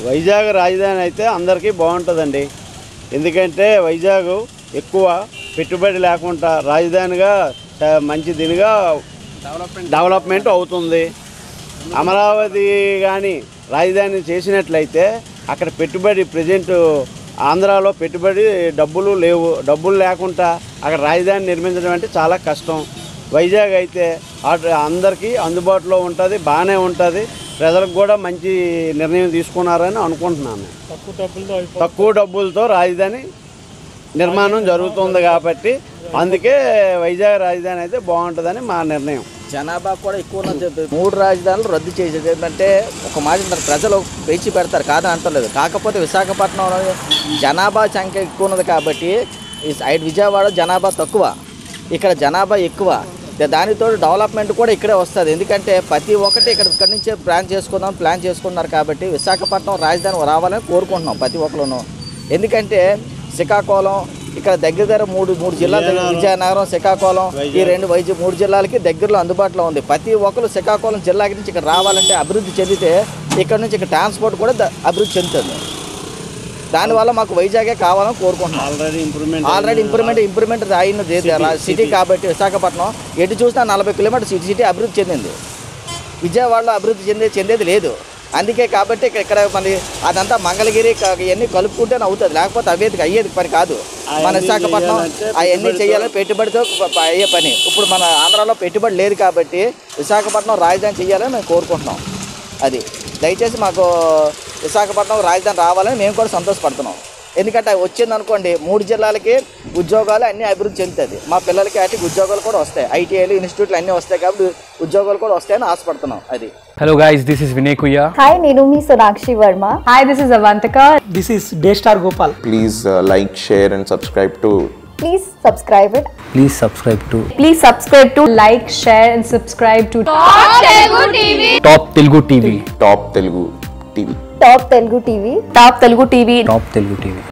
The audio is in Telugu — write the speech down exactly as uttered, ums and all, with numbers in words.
వైజాగ్ రాజధాని అయితే అందరికీ బాగుంటుందండి. ఎందుకంటే వైజాగ్ ఎక్కువ పెట్టుబడి లేకుండా రాజధానిగా మంచి దీనిగా డెవలప్మెంట్ అవుతుంది. అమరావతి కానీ రాజధాని చేసినట్లయితే అక్కడ పెట్టుబడి ప్రజెంట్ ఆంధ్రాలో పెట్టుబడి డబ్బులు లేవు. డబ్బులు లేకుండా అక్కడ రాజధాని నిర్మించడం అంటే చాలా కష్టం. వైజాగ్ అయితే అందరికీ అందుబాటులో ఉంటుంది, బాగానే ఉంటుంది. ప్రజలకు కూడా మంచి నిర్ణయం తీసుకున్నారని అనుకుంటున్నాను. తక్కువ డబ్బులతో తక్కువ డబ్బులతో రాజధాని నిర్మాణం జరుగుతుంది కాబట్టి అందుకే వైజాగ్ రాజధాని అయితే బాగుంటుందని మా నిర్ణయం. జనాభా కూడా ఎక్కువ ఉన్నది. మూడు రాజధానులు రద్దు చేసేది ఏంటంటే ఒక మాట ప్రజలు పెంచి పెడతారు, కాదని అంటలేదు. కాకపోతే విశాఖపట్నంలో జనాభా సంఖ్య ఎక్కువ ఉన్నది కాబట్టి విజయవాడ జనాభా తక్కువ, ఇక్కడ జనాభా ఎక్కువ. దానితో డెవలప్మెంట్ కూడా ఇక్కడే వస్తుంది. ఎందుకంటే ప్రతి ఒక్కటి ఇక్కడ ఇక్కడి నుంచే ప్లాన్ చేసుకుందాం ప్లాన్ చేసుకున్నారు కాబట్టి విశాఖపట్నం రాజధాని రావాలని కోరుకుంటున్నాం ప్రతి ఒక్కరును. ఎందుకంటే శ్రీకాకుళం ఇక్కడ దగ్గర దగ్గర మూడు మూడు జిల్లాలు, విజయనగరం, శ్రీకాకుళం, ఈ రెండు వైద్య మూడు జిల్లాలకి దగ్గరలో అందుబాటులో ఉంది. ప్రతి ఒక్కరు శ్రీకాకుళం జిల్లా నుంచి ఇక్కడ రావాలంటే అభివృద్ధి చెందితే ఇక్కడ నుంచి ఇక్కడ ట్రాన్స్పోర్ట్ కూడా అభివృద్ధి చెందుతుంది. దానివల్ల మాకు వైజాగే కావాలని కోరుకుంటున్నాం. Already improvement already improvement improvement అయినది సిటీ కాబట్టి విశాఖపట్నం ఎటు చూసినా నలభై కిలోమీటర్ సిటీ అభివృద్ధి చెందింది. విజయవాడలో అభివృద్ధి చెందే చెందేది లేదు. అందుకే కాబట్టి ఇక్కడ ఇక్కడ మరి అదంతా మంగళగిరి ఇవన్నీ కలుపుకుంటేనే అవుతుంది, లేకపోతే అవేది అయ్యేది పని కాదు. మన విశాఖపట్నం అవన్నీ చేయాలని పెట్టుబడితో అయ్యే పని. ఇప్పుడు మన ఆంధ్రాలో పెట్టుబడి లేదు కాబట్టి విశాఖపట్నం రాజధాని చేయాలని మేము కోరుకుంటున్నాం. అది దయచేసి మాకు విశాఖపట్నం రాజధాని రావాలని మేము కూడా సంతోషపడుతున్నాం. ఎందుకంటే వచ్చింది అనుకోండి మూడు జిల్లాలకి ఉద్యోగాలు అన్నీ అభివృద్ధి చెందుతుంది. మా పిల్లలకి అటు ఉద్యోగాలు కూడా వస్తాయి, ఐటీఐలు ఇన్స్టిట్యూట్లు అన్నీ వస్తాయి కాబట్టి ఉద్యోగాలు కూడా వస్తాయని ఆశపడుతున్నాం. అది Hello guys, this is Vinay Kuya. Hi, నేను మీ Sonakshi Varma. Hi, this is Avantika. This is Daystar Gopal. Please uh, like, share and subscribe to Please subscribe it. Please subscribe to Please subscribe to like, share and subscribe to Top Telugu T V. Top Telugu T V. Top Telugu T V. Top Telugu T V. Top Telugu T V.